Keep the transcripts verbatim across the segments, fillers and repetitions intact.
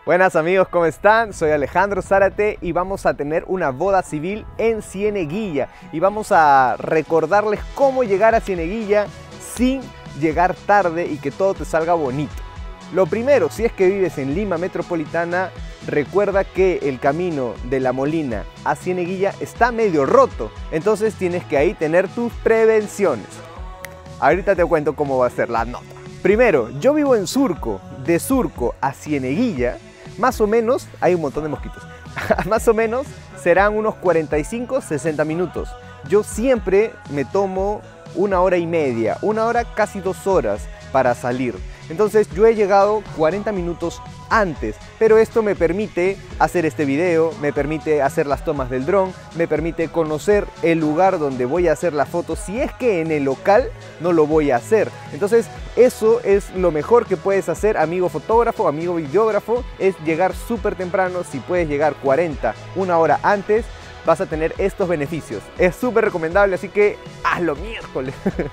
Buenas amigos, ¿cómo están? Soy Alejandro Zárate y vamos a tener una boda civil en Cieneguilla y vamos a recordarles cómo llegar a Cieneguilla sin llegar tarde y que todo te salga bonito. Lo primero, si es que vives en Lima Metropolitana, recuerda que el camino de La Molina a Cieneguilla está medio roto, entonces tienes que ahí tener tus prevenciones. Ahorita te cuento cómo va a ser la nota. Primero, yo vivo en Surco, de Surco a Cieneguilla, más o menos, hay un montón de mosquitos, más o menos serán unos cuarenta y cinco a sesenta minutos. Yo siempre me tomo una hora y media, una hora casi dos horas para salir. Entonces yo he llegado cuarenta minutos antes, pero esto me permite hacer este video, me permite hacer las tomas del dron, me permite conocer el lugar donde voy a hacer la foto si es que en el local no lo voy a hacer. Entonces eso es lo mejor que puedes hacer, amigo fotógrafo, amigo videógrafo, es llegar súper temprano. Si puedes llegar cuarenta, una hora antes, vas a tener estos beneficios. Es súper recomendable, así que hazlo miércoles.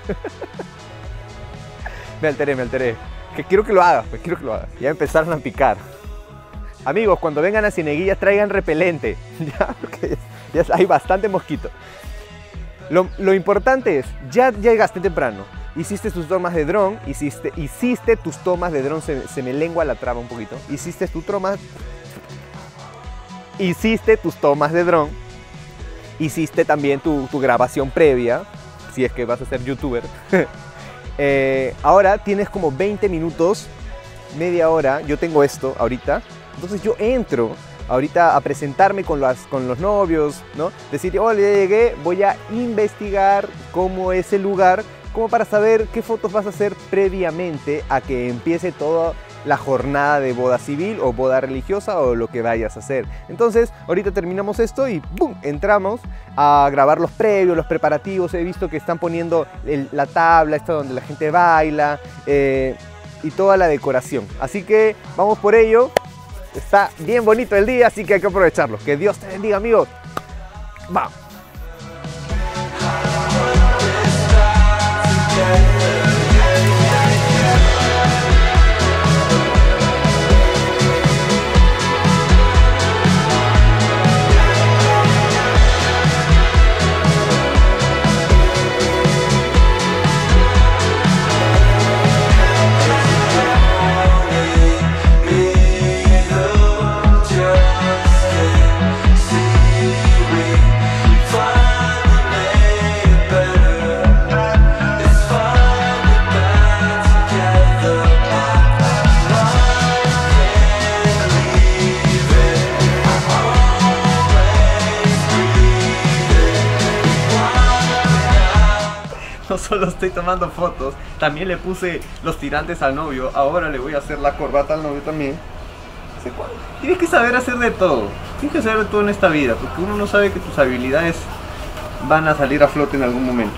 Me alteré, me alteré. Que quiero que lo hagas, pues quiero que lo hagas. Ya empezaron a picar. Amigos, cuando vengan a Cieneguilla traigan repelente. Ya, porque ya, ya hay bastante mosquito. Lo, lo importante es, ya llegaste temprano. Hiciste tus tomas de dron, hiciste, hiciste tus tomas de dron, se, se me lengua la traba un poquito. Hiciste tus tomas, hiciste tus tomas de dron. Hiciste también tu, tu grabación previa, si es que vas a ser youtuber. Eh, ahora tienes como veinte minutos, media hora, yo tengo esto ahorita, entonces yo entro ahorita a presentarme con, las, con los novios, ¿no? Decir, hola, ya llegué, voy a investigar cómo es el lugar, como para saber qué fotos vas a hacer previamente a que empiece toda la jornada de boda civil o boda religiosa o lo que vayas a hacer. Entonces ahorita terminamos esto y ¡pum!, entramos a grabar los previos, los preparativos. He visto que están poniendo el, la tabla esta donde la gente baila eh, y toda la decoración, así que vamos por ello. Está bien bonito el día, así que hay que aprovecharlo. Que Dios te bendiga, amigos. Vamos. No solo estoy tomando fotos, también le puse los tirantes al novio. Ahora le voy a hacer la corbata al novio también. Tienes que saber hacer de todo. Tienes que saber de todo en esta vida, porque uno no sabe que tus habilidades van a salir a flote en algún momento.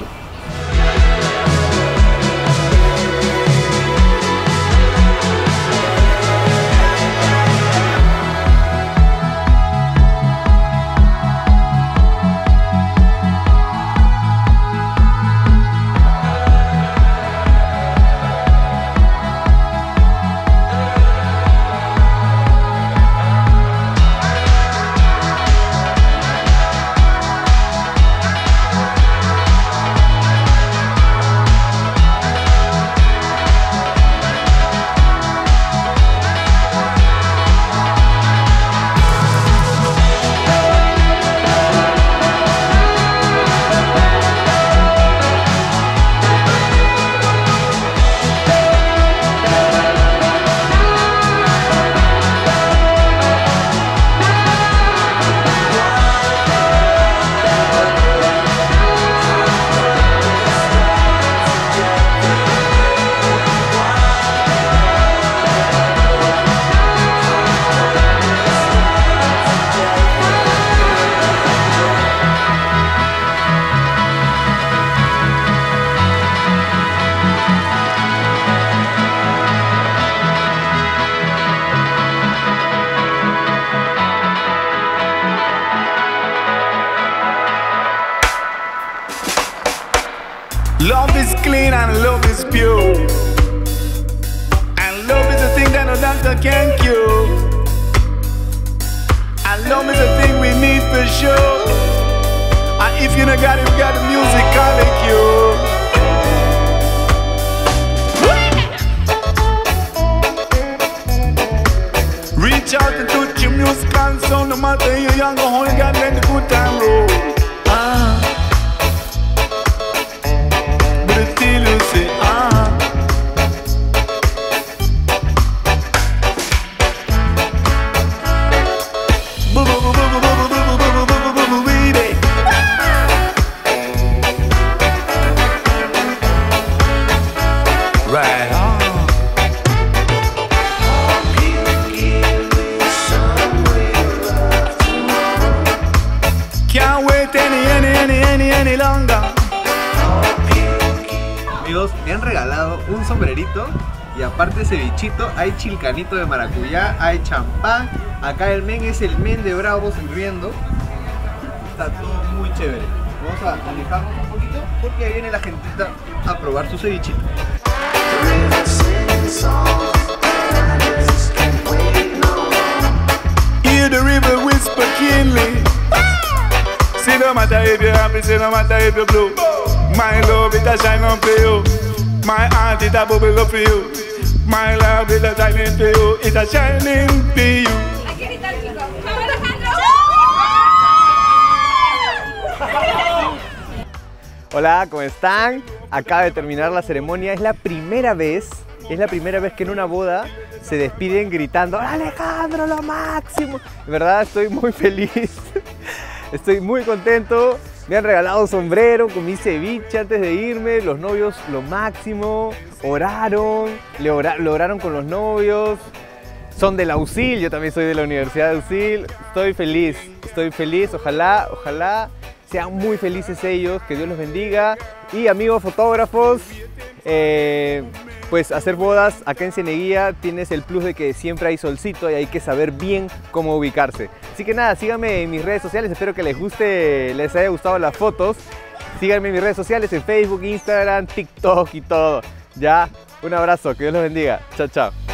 Love is clean and love is pure, and love is a thing that no doctor can cure. show. And if you no got it, you got the music calling you. Reach out and touch your musical sound. No matter you young or old, you got let the good time roll. Ah, but until you say ah. Right on. Can't wait any, any, any, any, any longer. Amigos, me han regalado un sombrerito y aparte ese bichito hay chilcanito de maracuyá, hay champán. Acá el men es el men de Bravo sirviendo. Está todo muy chévere. Vamos a alejarnos un poquito porque ahí viene la gentita a probar su cevichito. Hear the river whisper keenly. See no matter if you're happy, see no matter if you're blue. My love it a shine on for you. My heart it a bubble up for you. My love it a shining for you. It a shining for you. Hay que gritar, chicos. ¡Vamos, Alejandro! Hola, ¿cómo están? Acaba de terminar la ceremonia. Es la primera vez, es la primera vez que en una boda se despiden gritando ¡Alejandro, lo máximo! De verdad, estoy muy feliz. Estoy muy contento. Me han regalado un sombrero con mi ceviche antes de irme. Los novios, lo máximo. Oraron, le ora, lo oraron con los novios. Son de la U S I L, yo también soy de la Universidad de U S I L. Estoy feliz, estoy feliz. Ojalá, ojalá sean muy felices ellos. Que Dios los bendiga. Y amigos fotógrafos, eh, pues hacer bodas acá en Cieneguilla tienes el plus de que siempre hay solcito y hay que saber bien cómo ubicarse. Así que nada, síganme en mis redes sociales, espero que les guste, les haya gustado las fotos. Síganme en mis redes sociales, en Facebook, Instagram, TikTok y todo. Ya, un abrazo, que Dios los bendiga. Chao, chao.